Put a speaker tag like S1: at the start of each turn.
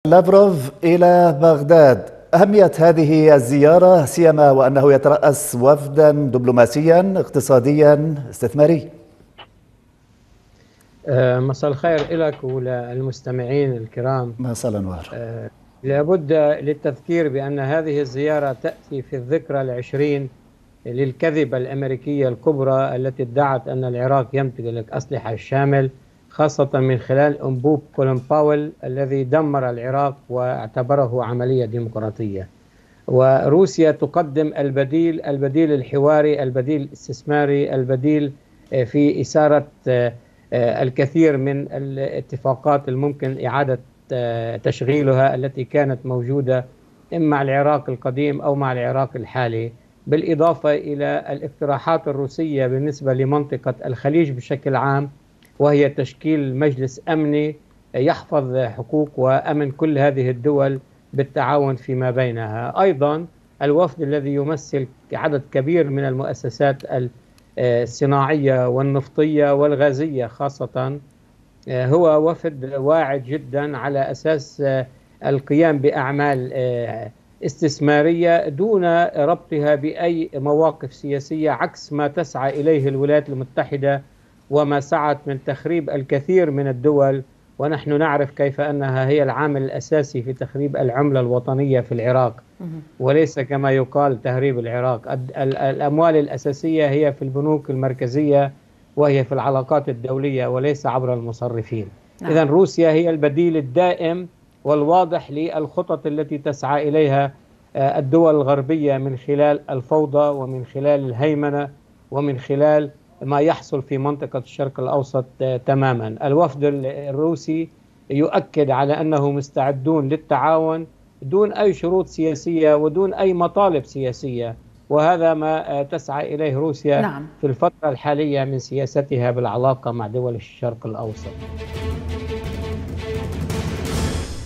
S1: لافروف إلى بغداد، أهمية هذه الزيارة سيما وأنه يترأس وفدا دبلوماسيا اقتصاديا استثماري.
S2: مساء الخير لك وللمستمعين الكرام.
S1: مساء الأنوار.
S2: لابد للتذكير بأن هذه الزيارة تأتي في الذكرى العشرين للكذبة الأمريكية الكبرى التي ادعت أن العراق يمتلك أسلحة الشامل، خاصة من خلال أنبوب كولين باول الذي دمر العراق واعتبره عملية ديمقراطية. وروسيا تقدم البديل الحواري، البديل الاستثماري، البديل في إثارة الكثير من الاتفاقات الممكن إعادة تشغيلها التي كانت موجودة إما مع العراق القديم أو مع العراق الحالي، بالإضافة إلى الاقتراحات الروسية بالنسبة لمنطقة الخليج بشكل عام، وهي تشكيل مجلس أمني يحفظ حقوق وأمن كل هذه الدول بالتعاون فيما بينها. أيضا الوفد الذي يمثل عدد كبير من المؤسسات الصناعية والنفطية والغازية خاصة، هو وفد واعد جدا على أساس القيام بأعمال استثمارية دون ربطها بأي مواقف سياسية، عكس ما تسعى إليه الولايات المتحدة وما سعت من تخريب الكثير من الدول. ونحن نعرف كيف أنها هي العامل الأساسي في تخريب العملة الوطنية في العراق، وليس كما يقال تهريب العراق. الأموال الأساسية هي في البنوك المركزية وهي في العلاقات الدولية وليس عبر المصرفين. إذن روسيا هي البديل الدائم والواضح للخطط التي تسعى إليها الدول الغربية من خلال الفوضى ومن خلال الهيمنة ومن خلال ما يحصل في منطقة الشرق الأوسط تماما. الوفد الروسي يؤكد على أنه مستعدون للتعاون دون أي شروط سياسية ودون أي مطالب سياسية، وهذا ما تسعى إليه روسيا في الفترة الحالية من سياستها بالعلاقة مع دول الشرق الأوسط.